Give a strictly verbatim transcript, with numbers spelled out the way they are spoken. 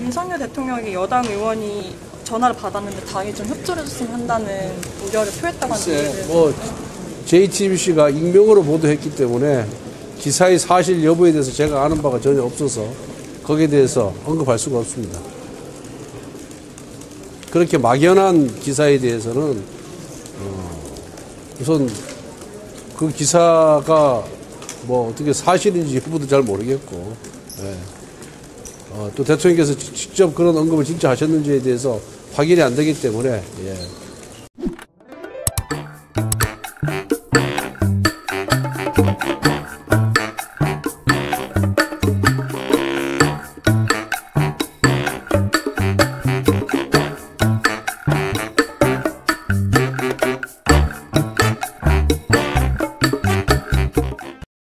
윤석열 대통령에게 여당 의원이 전화를 받았는데 당이 좀 협조를 해줬으면 한다는 우려를 표했다고 하는데. 뭐 제이티비씨가 익명으로 보도했기 때문에 기사의 사실 여부에 대해서 제가 아는 바가 전혀 없어서 거기에 대해서 언급할 수가 없습니다. 그렇게 막연한 기사에 대해서는 어 우선 그 기사가 뭐 어떻게 사실인지 여부도 잘 모르겠고, 예. 어, 또 대통령께서 직접 그런 언급을 진짜 하셨는지에 대해서 확인이 안 되기 때문에, 예.